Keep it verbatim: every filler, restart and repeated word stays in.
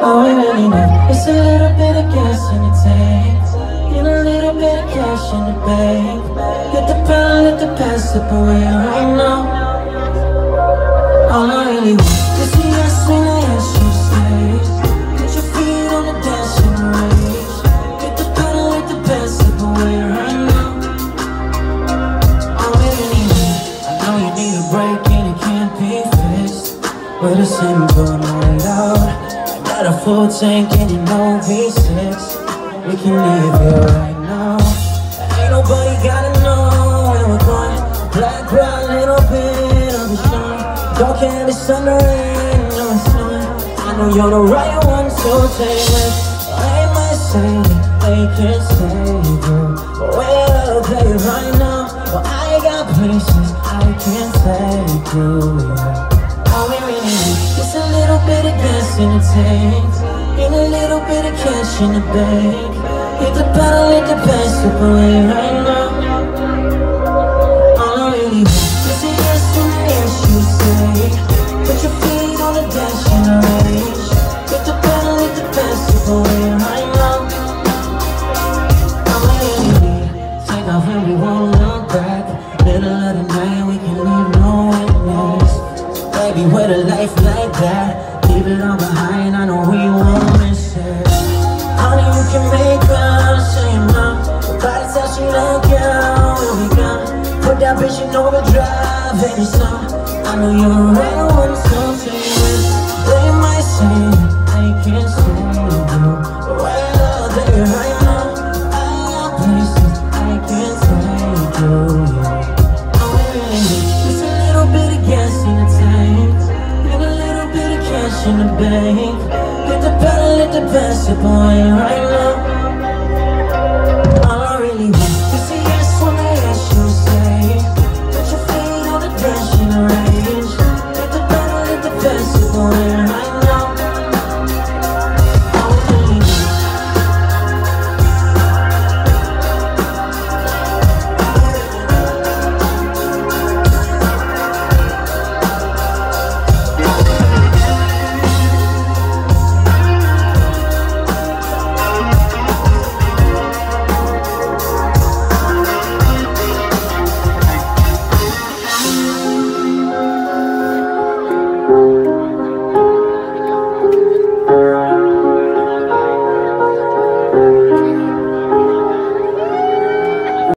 All we really need is a little bit of gas in the tank, and a little bit of cash in the bank. Hit the pedal, let the past slip away right now. All I really want is a yes when I ask you stay. Put your feet on the dancing range. Hit the pedal, let the past slip away right now. All we really need, I know you need a break and it can't be fixed. We're the same going on loud. Got a full tank and you know V six. We can leave here right now. Ain't nobody gotta know where we're going. Black, brown, little bit of a shine. Don't care if it's sun or rain or sun. I know you're the right one, so take it. They might say they can't save you, but we're okay right now. But I got places I can't take you, yeah. All we really need is a little bit of gas in the tank, and a little bit of cash in the bank. Hit the pedal, let the past slip away right now. All I really want is a yes when I ask you say. Put your feet on the dash in the range. Hit the pedal, let the past slip away right now. All I really need, take off and we won't look back. Middle of the night, we can leave no witness. Baby, with a life like that, leave it all behind, I know we won't miss it. Honey, you can make us say no. Body tell she look out when we gone. Put that bitch in overdrive any song. I know you're the right one, so take it. They might say they can't save you, but we're all there right now. I got places I can't take you, yeah. All we really need is a little bit of gas in the tank, and a little bit of cash in the bank. Hit the pedal, let the past slip away right now.